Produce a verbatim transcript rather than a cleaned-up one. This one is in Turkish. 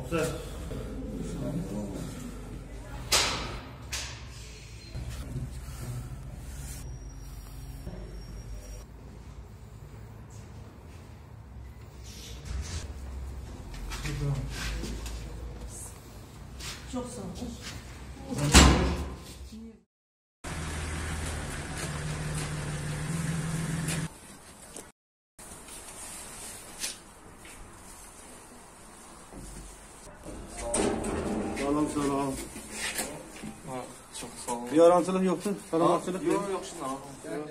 Güzel. Çok sağ ol. Salam salam. Çok sağ olun. Bir yaramçılık yoktu. Salamatçılık Yok yok, şundan.